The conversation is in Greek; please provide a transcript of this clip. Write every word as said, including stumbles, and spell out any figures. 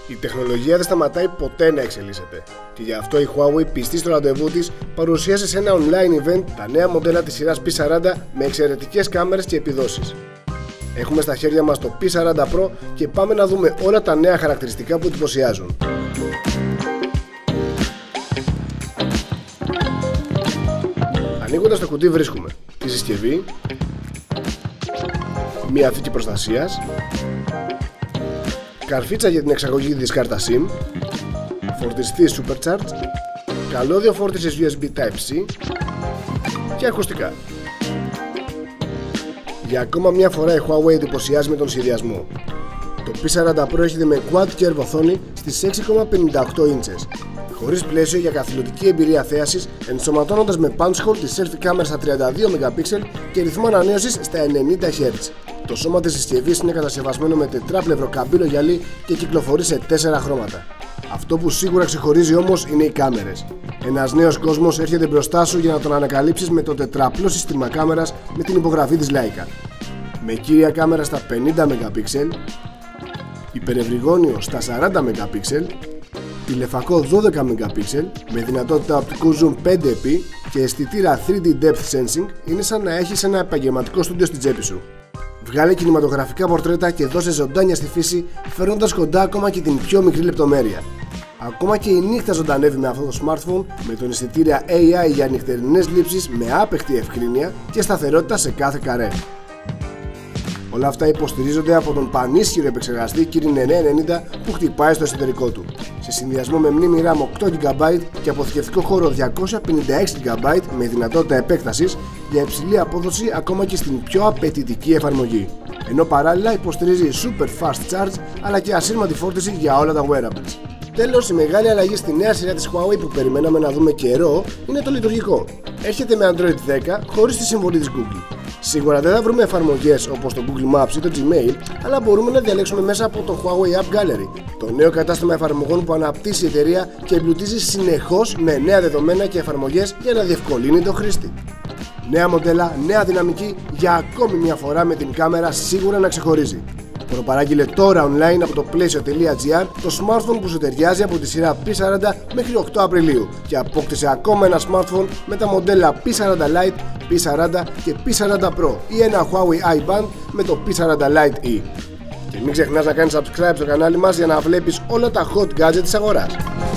Η τεχνολογία δεν σταματάει ποτέ να εξελίσσεται και γι' αυτό η Huawei, πιστή στο ραντεβού της, παρουσίασε σε ένα online event τα νέα μοντέλα της σειράς πι σαράντα με εξαιρετικές κάμερες και επιδόσεις. Έχουμε στα χέρια μας το πι σαράντα Pro και πάμε να δούμε όλα τα νέα χαρακτηριστικά που εντυπωσιάζουν. Ανοίγοντας το κουτί βρίσκουμε τη συσκευή, μία θήκη προστασίας, καρφίτσα για την εξαγωγή της κάρτας SIM, φορτιστή Supercharge, καλώδιο φόρτισης γιου ες μπι Type-C και ακουστικά. Για ακόμα μια φορά η Huawei εντυπωσιάζει με τον σχεδιασμό. Το πι σαράντα Pro έρχεται με Quad Curve οθόνη στις έξι κόμμα πενήντα οκτώ ίντσες, χωρίς πλαίσιο για καθηλωτική εμπειρία θέασης, ενσωματώνοντας με punch hole τη selfie κάμερα στα τριάντα δύο μεγαπίξελ και ρυθμό ανανέωσης στα ενενήντα χερτζ. Το σώμα της συσκευής είναι κατασκευασμένο με τετράπλευρο καμπύλο γυαλί και κυκλοφορεί σε τέσσερα χρώματα. Αυτό που σίγουρα ξεχωρίζει όμως είναι οι κάμερες. Ένας νέος κόσμος έρχεται μπροστά σου για να τον ανακαλύψεις με το τετραπλό σύστημα κάμερας με την υπογραφή της Leica. Με κύρια κάμερα στα πενήντα μεγαπίξελ, υπερευρυγόνιο στα σαράντα μεγαπίξελ, τηλεφακό δώδεκα μεγαπίξελ με δυνατότητα οπτικού zoom πέντε επί και αισθητήρα θρι ντι Depth Sensing, είναι σαν να έχεις ένα επαγγελματικό στούντιο στην τσέπη σου. Βγάλε κινηματογραφικά πορτρέτα και δώσε ζωντάνια στη φύση, φέρνοντας κοντά ακόμα και την πιο μικρή λεπτομέρεια. Ακόμα και η νύχτα ζωντανεύει με αυτό το smartphone, με τον αισθητήρα έι άι για νυχτερινές λήψεις με άπεχτη ευκρίνεια και σταθερότητα σε κάθε καρέ. Όλα αυτά υποστηρίζονται από τον πανίσχυρο επεξεργαστή Kirin εννιακόσια ενενήντα που χτυπάει στο εσωτερικό του, σε συνδυασμό με μνήμη RAM οκτώ τζι μπι και αποθηκευτικό χώρο διακόσια πενήντα έξι τζι μπι με δυνατότητα επέκτασης για υψηλή απόδοση ακόμα και στην πιο απαιτητική εφαρμογή, ενώ παράλληλα υποστηρίζει super fast charge αλλά και ασύρματη φόρτιση για όλα τα wearables. Τέλος, η μεγάλη αλλαγή στη νέα σειρά της Huawei που περιμέναμε να δούμε καιρό είναι το λειτουργικό. Έρχεται με Android δέκα χωρίς τη συμβολή της Google. Σίγουρα δεν θα βρούμε εφαρμογές όπως το Google Maps ή το Gmail, αλλά μπορούμε να διαλέξουμε μέσα από το Huawei App Gallery, το νέο κατάστημα εφαρμογών που αναπτύσσει η εταιρεία και εμπλουτίζει συνεχώς με νέα δεδομένα και εφαρμογές για να διευκολύνει το χρήστη. Νέα μοντέλα, νέα δυναμική, για ακόμη μια φορά με την κάμερα σίγουρα να ξεχωρίζει. Προπαράγγειλε τώρα online από το πλαίσιο τελεία τζι άρ το smartphone που σου ταιριάζει από τη σειρά πι σαράντα μέχρι οκτώ Απριλίου και απόκτησε ακόμα ένα smartphone με τα μοντέλα πι σαράντα Lite, πι σαράντα και πι σαράντα Pro ή ένα Huawei iBand με το πι σαράντα Lite E. Και μην ξεχνάς να κάνεις subscribe στο κανάλι μας για να βλέπεις όλα τα hot gadgets της αγοράς.